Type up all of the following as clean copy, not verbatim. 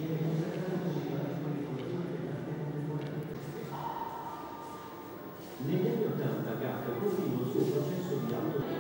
Negli anni 80 Gap continua il suo processo di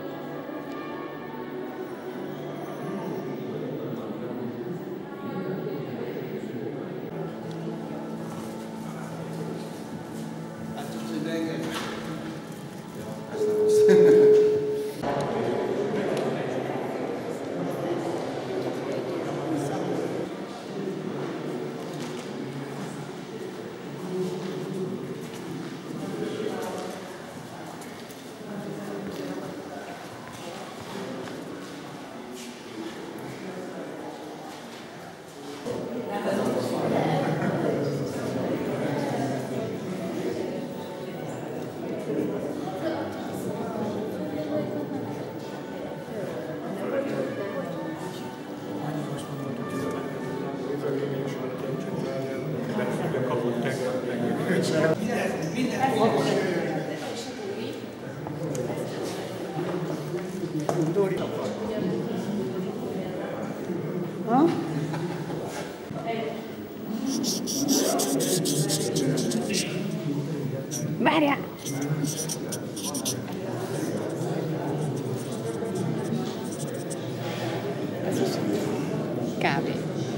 Maria! Cavi.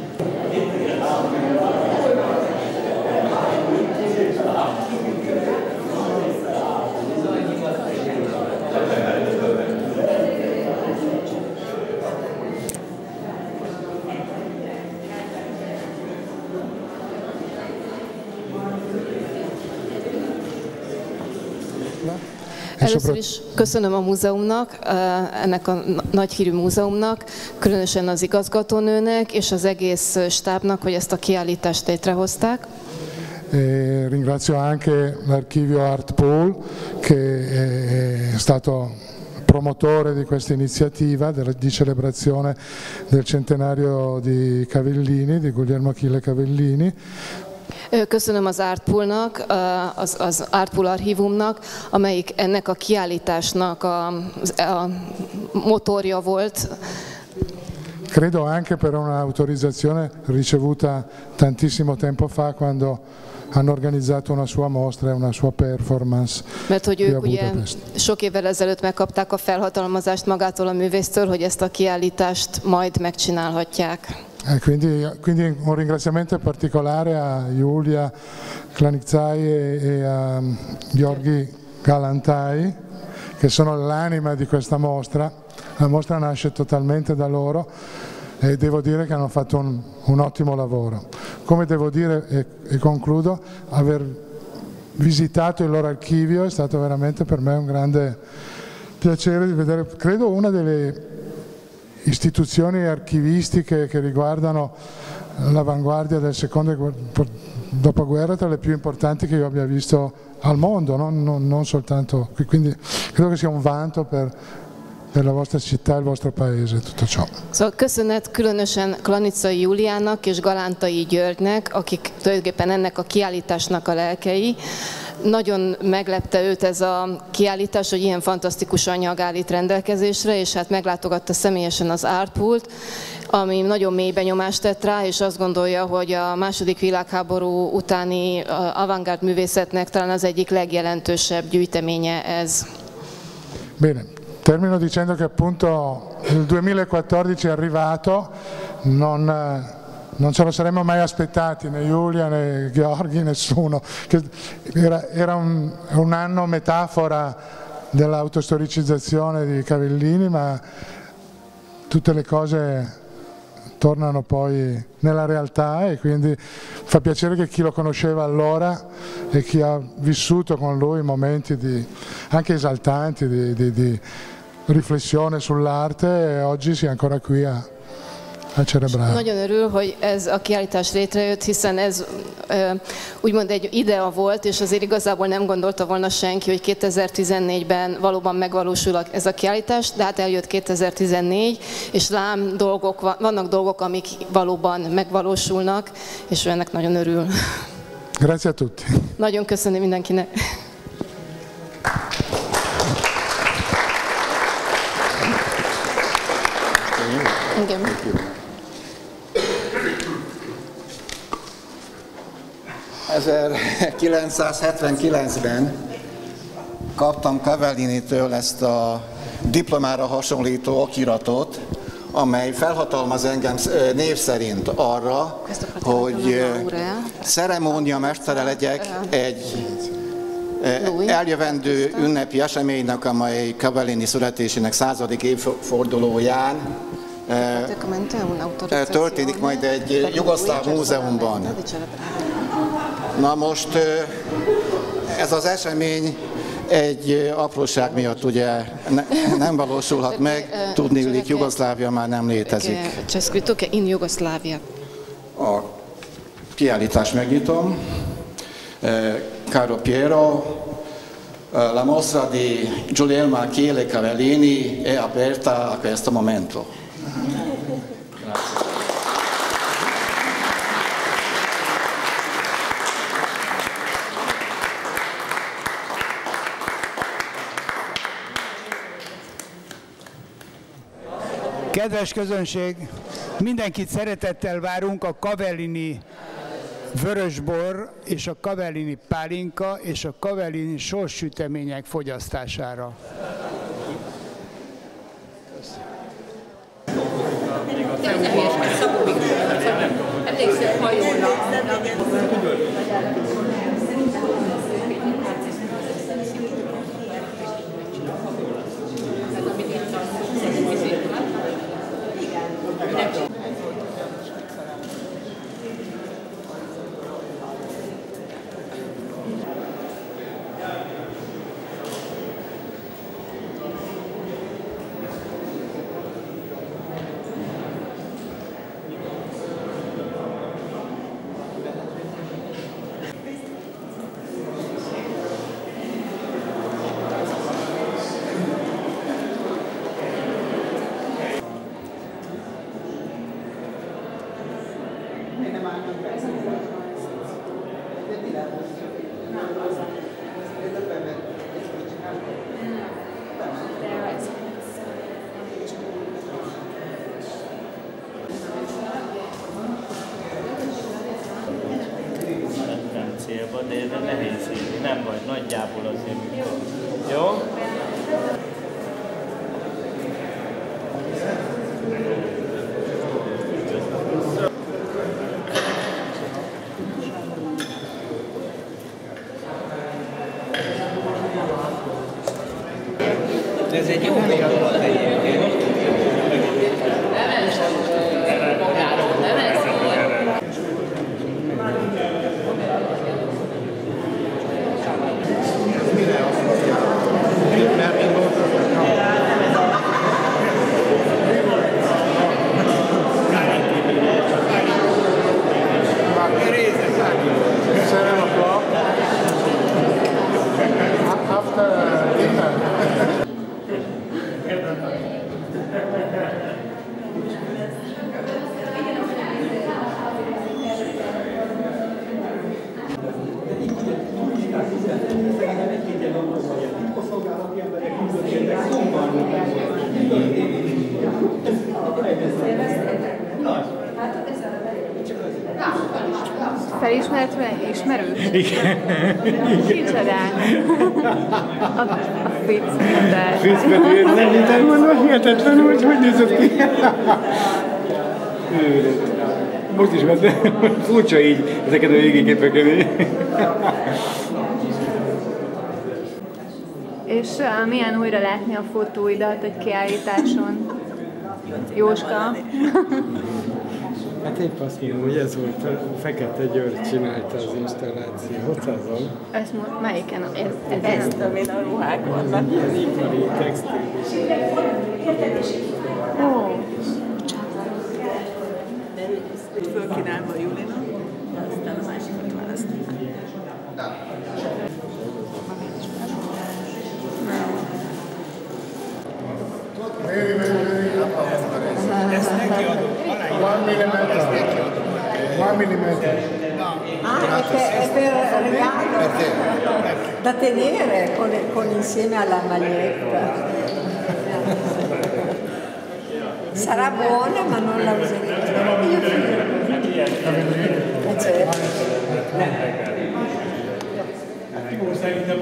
Először is köszönöm a múzeumnak, ennek a nagyhírű múzeumnak, különösen az igazgatónőnek és az egész stábnak, hogy ezt a kiállítást létrehozták. Ringrazio anche l'Archivio Art Pool che è stato promotore di questa iniziativa di celebrazione del centenario di Cavellini, di Guglielmo Achille Cavellini. Köszönöm az Artpoolnak, az Artpool archívumnak, amelyik ennek a kiállításnak a motorja volt. Credo anche per un'autorizzazione ricevuta tantissimo tempo fa quando hanno organizzato una sua mostra e una sua performance. Mert hogy ők ugye sok évvel ezelőtt megkapták a felhatalmazást magától a művésztől, hogy ezt a kiállítást majd megcsinálhatják. Quindi un ringraziamento particolare a Giulia Klanitzai e a Gheorghi Galantai, che sono l'anima di questa mostra. La mostra nasce totalmente da loro e devo dire che hanno fatto un ottimo lavoro. Come devo dire, e concludo, aver visitato il loro archivio è stato veramente per me un grande piacere di vedere, credo, una delle istituzioni archivistiche che riguardano l'avanguardia del secondo dopoguerra, tra le più importanti che io abbia visto al mondo, non soltanto qui, quindi credo che sia un vanto per la vostra città e il vostro paese, tutto ciò. Szóval köszönet különösen Klanitzai Júliának és Galántai Györgynek, akik tulajdonképpen ennek a kiállításnak a lelkei. Nagyon meglepte őt ez a kiállítás, hogy ilyen fantasztikus anyag áll itt rendelkezésre, és hát meglátogatta személyesen az Artpoolt, ami nagyon mély benyomást tett rá, és azt gondolja, hogy a második világháború utáni avantgárd művészetnek talán az egyik legjelentősebb gyűjteménye ez. Bene. Termino dicendo che appunto il 2014 è arrivato, non ce lo saremmo mai aspettati, né Giulia né Gheorghi, nessuno. Era un anno metafora dell'autostoricizzazione di Cavellini, ma tutte le cose tornano poi nella realtà e quindi fa piacere che chi lo conosceva allora e chi ha vissuto con lui momenti anche esaltanti di riflessione sull'arte oggi sia ancora qui a celebrare. Nagyon örül, hogy ez a kiállítás létrejött, hiszen ez úgymond egy idea volt, és azért igazából nem gondolta volna senki, hogy 2014-ben valóban megvalósul ez a kiállítás, de hát eljött 2014, és lám vannak dolgok, amik valóban megvalósulnak, és ő ennek nagyon örül. Grazie a tutti. Nagyon köszönöm mindenkinek. Igen. 1979-ben kaptam Cavellini-től ezt a diplomára hasonlító okiratot, amely felhatalmaz engem név szerint arra, hogy ceremóniamestere legyek egy eljövendő ünnepi eseménynek, amely Cavellini születésének 100. évfordulóján történik majd egy jugoszláv múzeumban. Na most ez az esemény egy apróság miatt ugye nem valósulhat meg, tudniillik Jugoszlávia már nem létezik. A kiállítást megnyitom. Caro Piero, la mostra di Guglielmo Achille Cavellini è aperta a questo momento. Grazie. Kedves közönség, mindenkit szeretettel várunk a Cavellini vörösbor és a Cavellini pálinka és a Cavellini sorssütemények fogyasztására. De ez nehéz írni, nem vagy, nagyjából azért. Jó? Ez egy jó gondolat egyébként. Felismert ismerős? Igen. Kicsodán. A Fritz Péter. Fritz Péter, nem hittem volna, hihetetlen, hogy nézett ki. Most is vette, furcsa így ezeket a végigképeket. És milyen újra látni a fotóidat egy kiállításon? Jóska? Hát épp azt mondom, hogy ez volt, a Fekete György csinálta az installációt azon. Melyiken? Ezt, amin a ruhák vannak. Ilyen ipari textil is. Ó. Fölkínálva Julina, aztán a másikat választjuk. Ezt neki adom. 1 millimeter. 1 millimeter. È per regalo da tenere insieme alla maglietta. Sarà buona ma non la useremo. Certo. Szerintem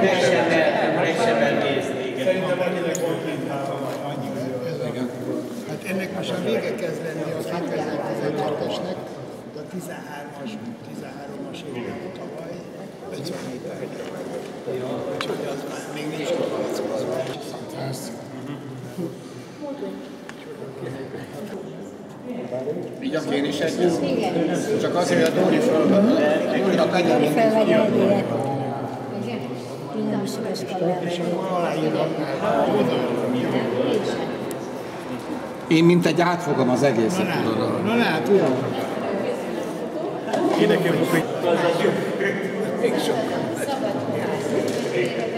hát ennek most a vége kezd lenni a 2012-esnek, a 13-as évben tavaly 50 méter. Úgyhogy az már még nincs kapackozva. Vigyam én is egyet? Csak azért, hogy a Dóri feladatot. A Dórinak legyen mindig. És akkor aláírhatnál. Én mint egy átfogom az egészet, tudod. Na, tudom. Én nekem még sokkal.